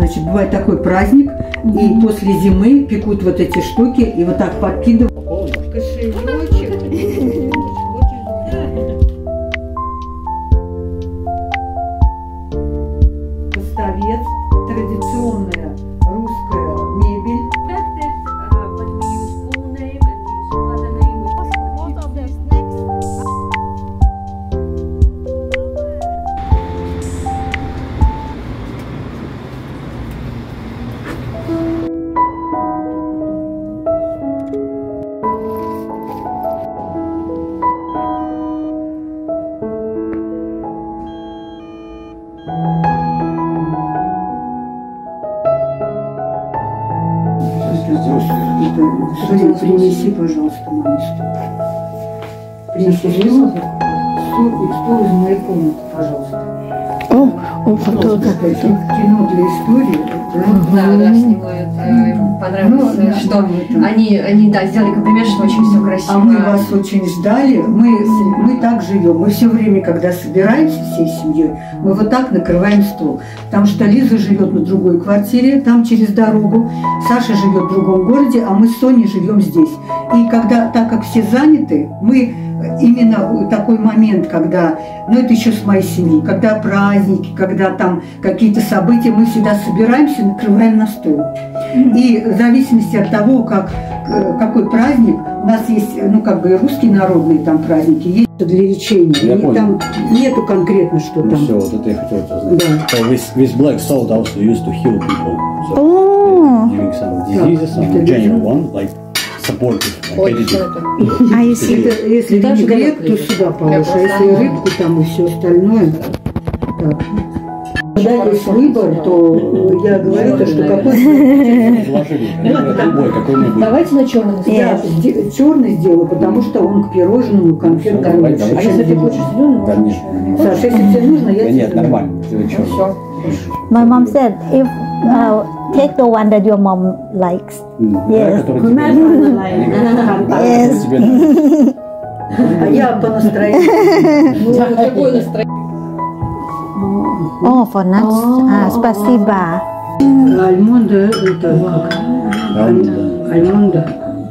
Значит, бывает такой праздник, и после зимы пекут вот эти штуки, и вот так подкидывают. Кошелечек. Поставец, традиционная русская мебель. Принеси, пожалуйста, маме стул. Принеси стул из моей комнаты, пожалуйста. Кино для истории. Да, снимают. Понравилось, что они сделали комплимент, что очень все красиво. А мы вас очень ждали. Мы так живем. Мы все время, когда собираемся всей семьей, мы вот так накрываем стол. Потому что Лиза живет на другой квартире, там через дорогу. Саша живет в другом городе, а мы с Соней живем здесь. И так как все заняты, мы именно такой момент, когда, это еще с моей семьей, когда праздники, когда там какие-то события, мы всегда собираемся, накрываем на стол. И в зависимости от того, какой праздник, у нас есть, и русские народные там праздники, есть для лечения. И там нету конкретно, что там. Все, вот это я хотел узнать. Да. So this black salt also used to heal people. So during some diseases, some general one, like supportive. А если винегрет, то сюда положишь, а если рыбку там и все остальное. Так. Когда есть выбор, то я говорю, что Давайте на черный. Я черный сделаю, потому что он к пирожному, конфеткам лучше. А если ты хочешь зеленый? Конечно. Саша, если тебе нужно, я тебе... Нет, нормально. Все. My mom said, if take the one that your mom likes. Yes. Yes. А я по настроению. Какое настроение? Oh, for nuts. Спасибо. Альмонда, это как? Альмонда.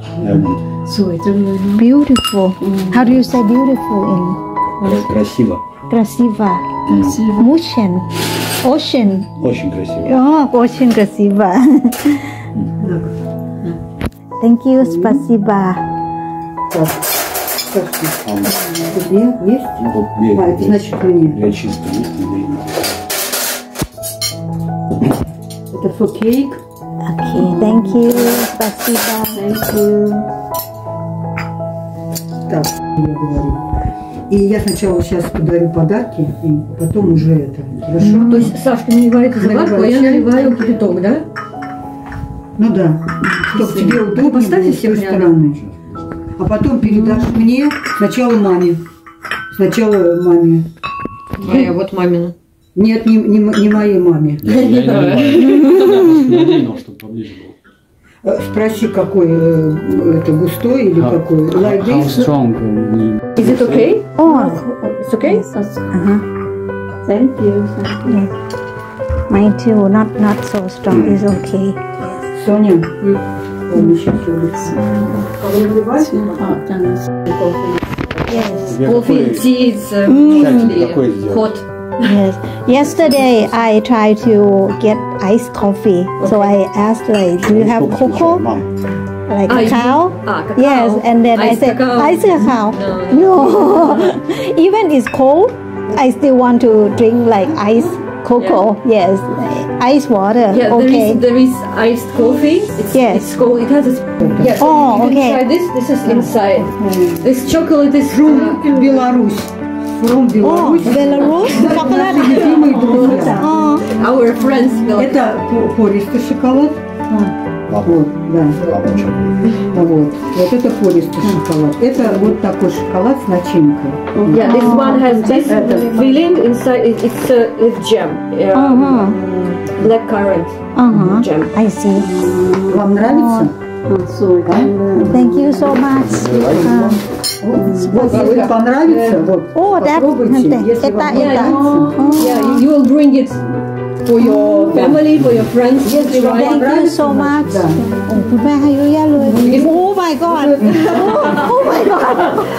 Beautiful. How do you say beautiful in? Красиво. Красиво. Ocean. Ocean. Очень красиво. Oh, очень красиво. Thank you, спасибо. Тебе есть? А, это значит мне. Для чистки есть. Это for cake. Okay, thank you, спасибо. Thank you. Так, я говорю. И я сначала сейчас подарю подарки, и потом уже это. Хорошо? То есть Сашка наливает заварку, а я наливаю кипяток, да? Ну да. Чтобы тебе удобно поставьте было с той всех стороны. А потом передашь мне, сначала маме. Сначала маме. Моя вот мамина. Нет, не моей маме. Я не надеял, чтобы поближе было. Спроси, какой это густой или какой. Like How this? strong? Is it okay? Oh, It's okay? Thank you. yes. Mine too. Not so strong. It's okay. Соня, он еще Yes. Coffee, tea, it's Какой сделать? hot. Yes. Yesterday I tried to get iced coffee. So I asked like, do you have cocoa? Мам. Like Ah, cacao? cacao. Yes. And then I Iced said, cacao. iced cacao. No. No. Even it's cold, I still want to drink like iced cocoa. Yes. Ice water. Yeah, Okay. there is iced coffee. Yes. It's cold. It has a... Yeah, so Oh, you can okay. try this. This is inside. This chocolate is... Беларусь. From Oh, Беларусь. Belarus chocolate. Любимые друзья. Oh. Our friends will... Это пористый шоколад. Вот, да. Вот это пористый шоколад. Это вот такой шоколад с начинкой. Yeah, this one has this filling inside. It's jam. Blackcurrant jam. I see. Вам нравится? Thank you so much. Вот, если понравится, вот, Oh, that. попробуйте, если вам Eta. нравится. Yeah, you will bring it for your family, for your friends. Yes, Thank you so much. Да. โอ้คุณแม่ให้เยอะแยะเลย Oh my god Oh my god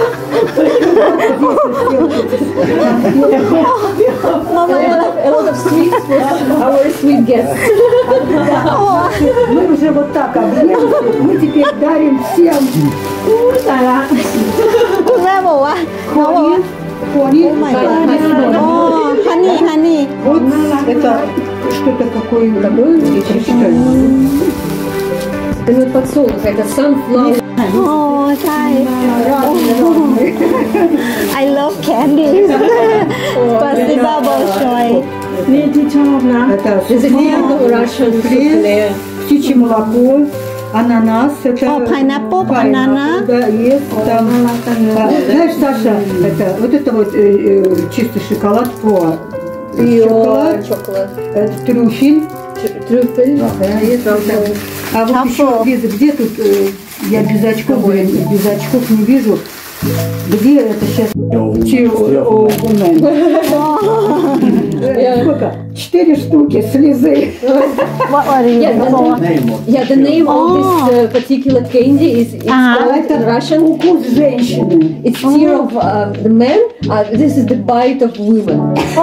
A lot of sweets for our sweet guests. Мы уже вот так объелись, мы теперь дарим всем คุณแม่บอกว่าเขาบอกว่า пони. Oh my god Oh honey Вот это что-то какое-то такое, я прочитаю. Это не подсолнух, это sunflower. โอ้ใช่ I love candies Спасибо большое นี่ที่ชอบนะ Это This is Russian souffle. птичье молоко, ананас, это... pineapple, pineapple, да, есть там. Знаешь, Саша, это, вот это вот чистый шоколад, шоколад, трюфель. Трюфель. А вот еще где тут, я без очков не вижу, где это сейчас? Сколько? 4 штуки слезы. What are you Yeah, the name of this particular candy is called in Russian. Укус женщины. It's tear of the man. This is the bite of women.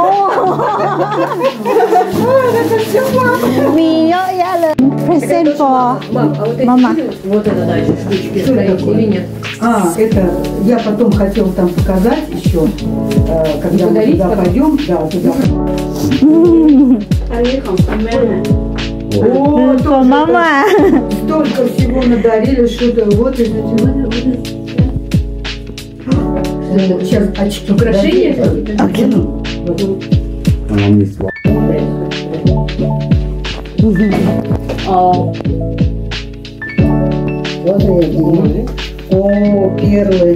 มีเยอะแยะเลย present for Мам, а вот эти Мама. вот это дальше штучки Что стоите такое? или нет? Это я потом хотела там показать еще, когда мы Подарить туда потом? пойдем. Да, туда. О, for mama столько всего надарили, что-то вот из этих. Сейчас очки. Украшения? О, перлы.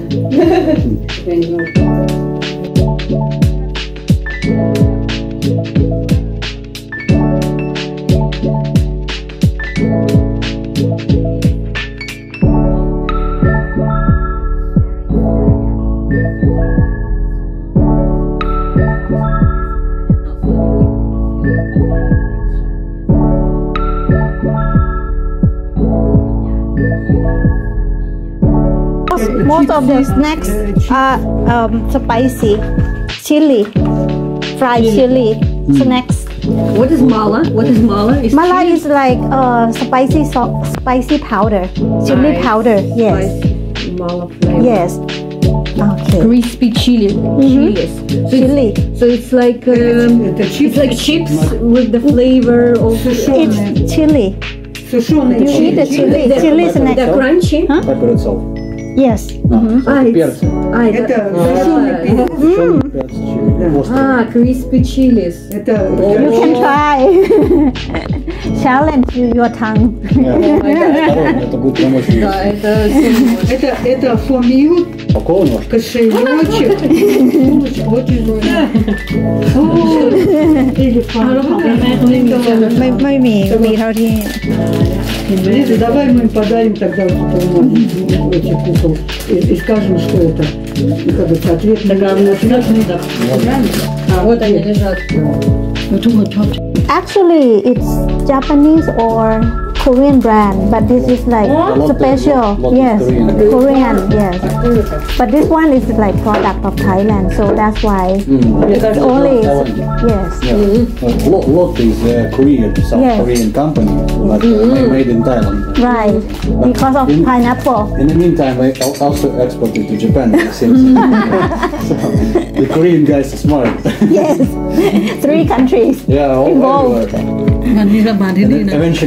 most of the snacks are spicy chili fried chili snacks What is mala? What is mala? It's mala chili. is like spicy powder chili Nice. powder yes Spicy mala flavor. yes okay Crispy chili. Chilies. So chili So it's like Это it's like chips with the flavor of it's chili Сушеные you eat the chili the, chili snack the crunchy. Pepper itself. yes Перцы. Это сушеный перец. Сушеный перец, чили, острый. Crispy chilies. Это you can try challenge your tongue Это будет прям очень Да, это это фомют, упакован ваш. кошелечек. ไม่มีเท่าที่ Лиза, давай мы им подарим тогда вот этих кукол и скажем, что это. И как бы соответственно. вот они лежат. Actually, it's Japanese or Korean brand, but this is like Lot special. is Yes, Korean. Korean. Yes, but this one is like product of Thailand, so that's why it's only yes. Lot is Korean, South Yes. Korean company, but made in Thailand. Right, because of pineapple. In the meantime, I also exported to Japan. It seems. So, the Korean guys are smart. Yes, 3 countries. Yeah, all Involved. everywhere. And eventually.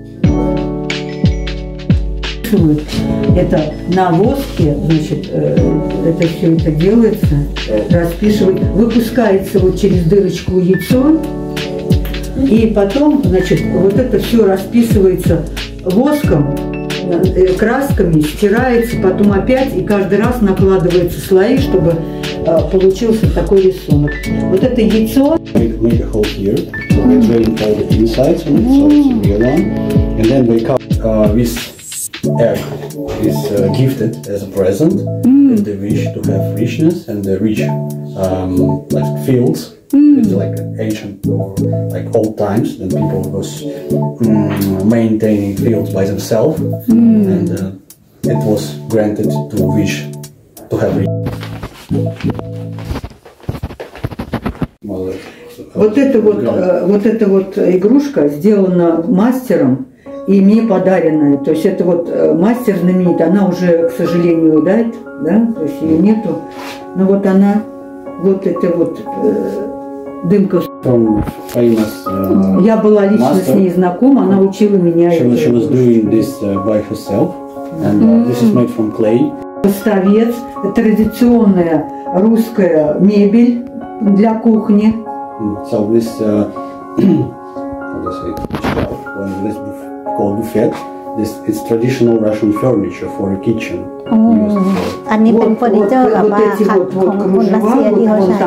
Это на воске, значит, это все это делается, распишивает, выпускается вот через дырочку яйцо, и потом, значит, вот это все расписывается воском, красками, стирается, потом опять, и каждый раз накладываются слои, чтобы получился такой рисунок. Вот это яйцо. Make a hole here, so we drain all the insides on it, so it's a real one, and then we cut this egg is gifted as a present, and the wish to have richness and the rich like fields It's like ancient or like old times, then people was maintaining fields by themselves, and it was granted to wish to have. Вот эта вот игрушка сделана мастером и мне подаренная. То есть это вот мастер знаменитый, она уже, к сожалению, да, то есть ее нету. Но вот она, вот это вот дымка. Я была лично с ней знакома, она учила меня. She was doing this by herself, and this is made from clay. Поставец, традиционная русская мебель для кухни. So this, how do you say, shelf, this called buffet. This is traditional Russian furniture for a kitchen. อันนี้เป็นเฟอร์นิเจอร์แบบว่าของคนรัสเซียที่เขาใช้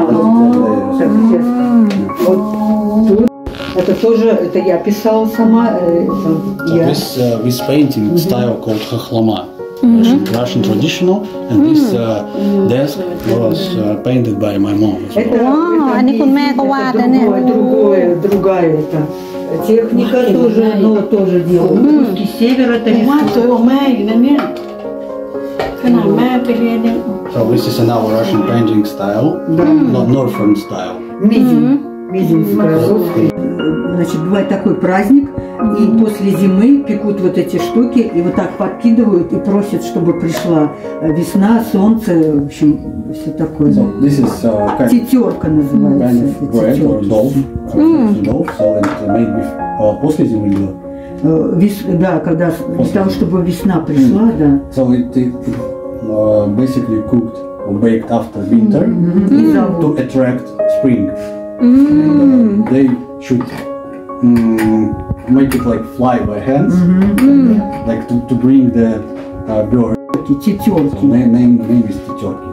Это тоже, это я писала сама. This painting style called хохлома, Russian traditional, and this desk was painted by my mom. อันนี้คุณแม่ก็วาดนะเนี่ย Другая это техника тоже, но тоже делают. Русский север это So this is another Russian painting style, not northern style. Мезень. Значит, бывает такой праздник, и после зимы пекут вот эти штуки, и вот так подкидывают и просят, чтобы пришла весна, солнце, в общем, все такое. So this is тетерка называется. Kind of bread or dough, so it's made with после зимы было. Да, когда для того, чтобы весна пришла, да. So it basically cooked or baked after winter to attract spring. They should make it like fly by hands, like to bring the bird. Тетерки. So name is тетерки.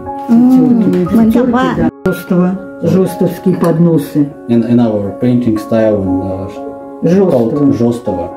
Жестовские подносы. In our painting style called жестова.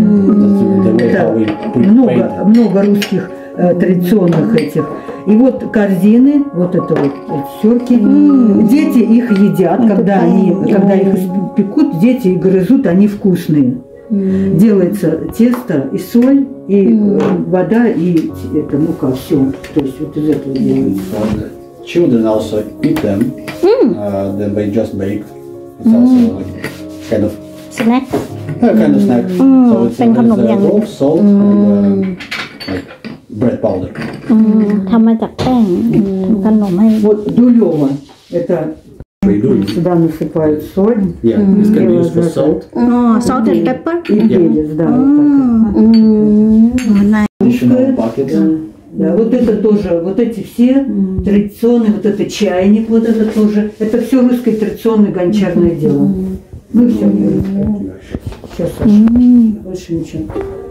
Много русских традиционных этих. И вот корзины, вот это вот терки. Дети их едят, когда их пекут, дети их грызут, они вкусные. Делается тесто и соль, и вода, и это мука, все. То есть вот из этого делается. Children also eat them. Then they just baked. It's also like kind of snack. Kind of snack. So it's raw salt and like bread powder. ทำมาจากแป้งขนมให้ Вот дулева. Это сюда насыпают соль. Yeah, this can be used for salt. salt and pepper. И перец, да. Additional buckets. Да, вот это тоже, вот эти все традиционные, вот это чайник, вот это тоже, это все русское традиционное гончарное дело. Ну все, сейчас, Саша, больше ничего.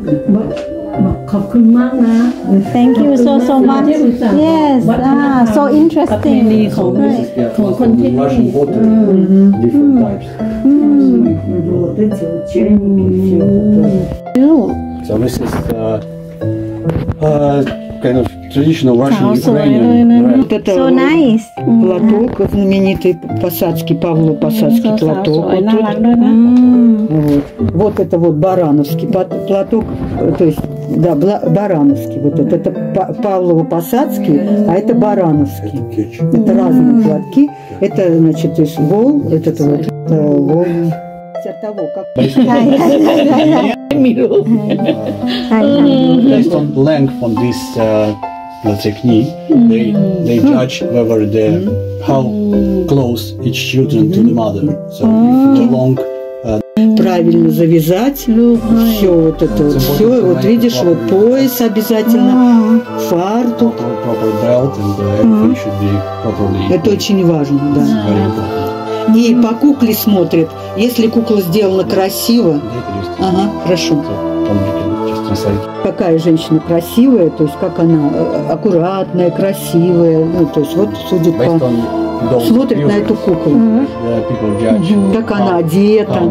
Thank you so much. Yes, so interesting. Russian water, different types. Вот эти вот чайники, все это тоже. So this is kind of traditional Russian Ukrainian. Вот это So nice. платок, знаменитый посадский, Павлов посадский платок. Вот это вот барановский платок, то есть, да, барановский. Вот это Павлово-Посадский, а это барановский. Это разные платки. Это, значит, из вол, этот вот вол. От того, как... Based on length on this, let's say, knee, they judge whether how close each children to the mother. So if the long правильно завязать, все вот это вот, все, вот видишь, вот пояс обязательно, фартук. Это очень важно, да. И по кукле смотрят, если кукла сделана красиво, ага, хорошо. Какая женщина красивая, то есть как она аккуратная, красивая, ну то есть вот судит по... Смотрит на эту куклу. Как она одета.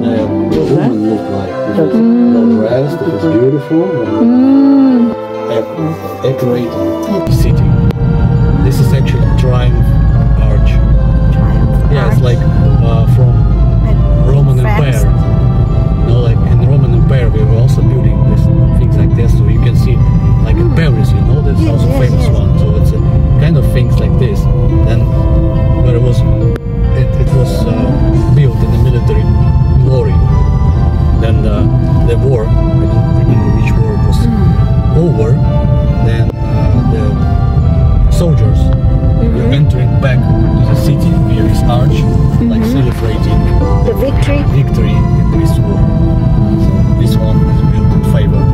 This is actually Triumph Arch. Yeah, it's like soldiers were entering back to the city via this arch, like celebrating The victory. victory in this war. So this one is built in favor